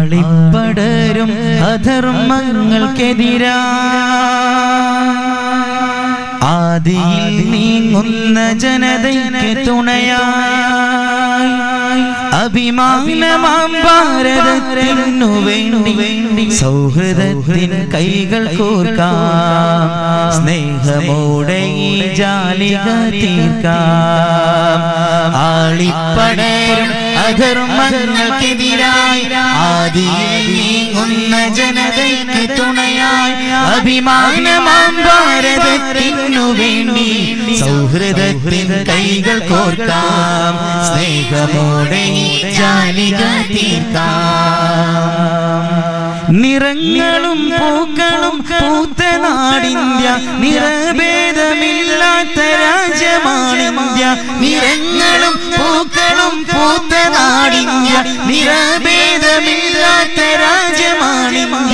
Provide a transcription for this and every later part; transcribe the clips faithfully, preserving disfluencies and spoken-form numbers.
ആളിപ്പടരും അധർമ്മങ്ങൾക്കെതിരായി ആദിയിൽ നീങ്ങുന്ന ജനതയ്ക്ക് തുണയായി അഭിമാനമാം ഭാരതത്തിനു വേണ്ടി സൗഹൃദത്തിൻ കൈകൾ കോർക്കാം സ്നേഹമോടെ ഈ ജാലിക തീർക്കാം ആളിപ്പടരും അധർമ്മങ്ങൾക്കെതിരായി ആദിയിൽ നീങ്ങുന്ന ജനതയ്ക്ക് തുണയായി അഭിമാനമാം ഭാരതത്തിനു വേണ്ടി സൗഹൃദത്തിൻ കൈകൾ കോർക്കാം സ്നേഹമോടെ ജാലിക തീർക്കാം നിറങ്ങളും പൂക്കളും പൂത്ത നാടിന്ത്യ നിറഭേദമില്ലാത്ത രാജ്യമാണിന്ത്യ നിറങ്ങളും പൂക്കളും പൂത്ത നാടിന്ത്യ നിറഭേദമില്ലാത്ത രാജ്യമാണിന്ത്യ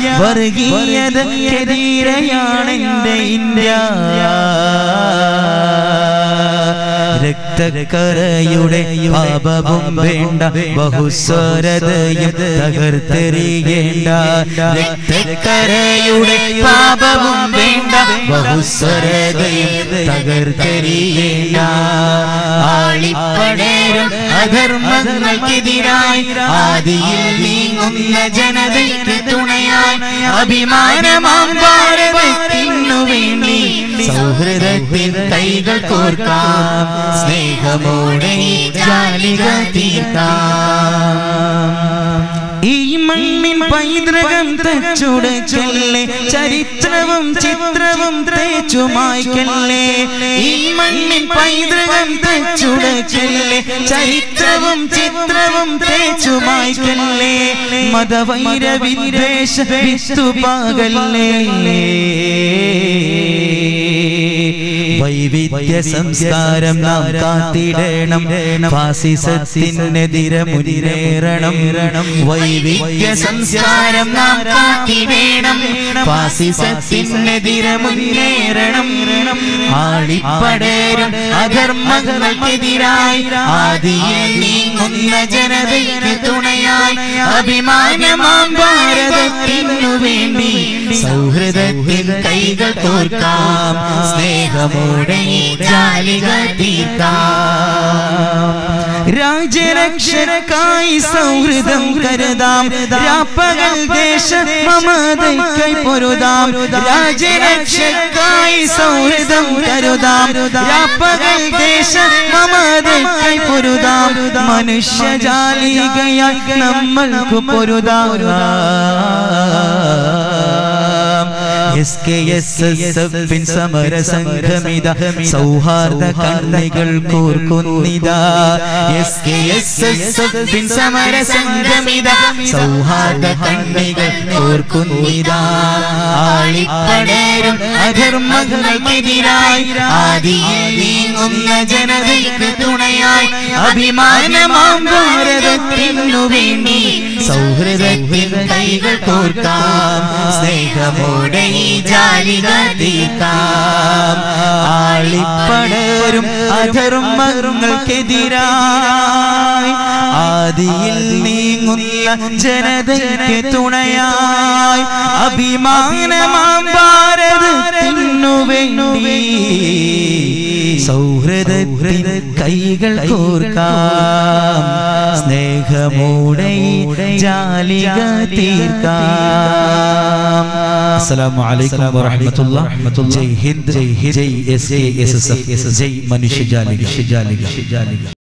വർഗീയതക്കെതിരെയാണെന്റെ ഇന്ത്യ രക്തക്കരയുടെ പാപവും വേണ്ട ബഹുസ്വരതയും തകർത്തെറിയേണ്ട രക്തക്കരയുടെ പാപവും വേണ്ട ബഹുസ്വരതയും തകർത്തെറിയേണ്ട ആളിപ്പടരും അധർമ്മങ്ങൾക്കെതിരായി ആദിയിൽ നീങ്ങുന്ന ജനതയ്ക്ക് തുണയായി അഭിമാനമാം ഭാരതത്തിനു വേണ്ടി സൗഹൃദത്തിൻ കൈകൾ കോർക്കാം സ്നേഹമോടെ ജാലിക തീർക്കാം ഈ മണ്ണിൻ പൈതൃകം തച്ചുടക്കല്ലേ ചരിത്രവും ചിത്രവും തേച്ചുമായ്ക്കല്ലേ ഈ മണ്ണിൻ പൈതൃകം തച്ചുടക്കല്ലേ ചരിത്രവും ചിത്രവും തേച്ചുമായ്ക്കല്ലേ മതവൈര വിദ്വേഷ വിത്തുപാകല്ലേ വൈവിധ്യ സംസ്കാരം നാം കാത്തിടണം ഫാസിസത്തിനെതിരെ മുന്നേറണം വൈവിധ്യ സംസ്കാരം നാം കാത്തിടണം ഫാസിസത്തിനെതിരെ മുന്നേറണം ആളിപ്പടരും അധർമ്മങ്ങൾക്കെതിരായി ആദിയിൽ നീങ്ങുന്ന ജനതയ്ക്ക് തുണയായി അഭിമാനമാം ഭാരതത്തിനു വേണ്ടി സൗഹൃദത്തിൻ കൈകൾ കോർക്കാം സ്നേഹമോടെ ജാലിക തീർക്കാം രാജ്യരക്ഷകർക്കായി സൗഹൃദം കരുതാം രാപ്പകൽ ദേശ മമതയ്ക്കായി പൊരുതാം രാജ്യരക്ഷകർക്കായി സൗഹൃദം കരുതാം രാപ്പകൽ ദേശ മമതയ്ക്കായി പൊരുതാം മനുഷ്യ ജാലികയായി നമ്മൾക്ക് പൊരുതാം എസ് കെ എസ് എസ് എഫിൻ സമര സംഘമിത സൗഹാർദ്ദ കണ്ണികൾ കോർക്കുന്നിതാ എസ് കെ എസ് എസ് എഫിൻ സമര സംഘമിത സൗഹാർദ്ദ കണ്ണികൾ കോർക്കുന്നിതാ ആളിപ്പടരും അധർമ്മങ്ങൾക്കെതിരായി ആദിയിൽ നീങ്ങുന്ന ജനതയ്ക്ക് തുണയായി അഭിമാനമാം ഭാരതത്തിനു വേണ്ടി സൗഹൃദത്തിൻ കൈകൾ കോർക്കാം സ്നേഹമോടെ ജാലിക തീർക്കാം ആളിപ്പടരും അധർമ്മങ്ങൾക്കെതിരായി ആദിയിൽ നീങ്ങുന്ന ജനതയ്ക്ക് തുണയായി അഭിമാനമാം ഭാരതത്തിനു വേണ്ടി സൗഹൃദത്തിൻ കൈകൾ കോർക്കാം സ്നേഹമോടെ ജാലിക തീർക്കാം അസ്സലാമു അലൈക്കും വറഹ്മത്തുള്ളാഹി ജയ് ഹിന്ദ് ജയ് ഹിന്ദ് ജയ് S K S S F ജയ് മനുഷ്യ ജാലിക.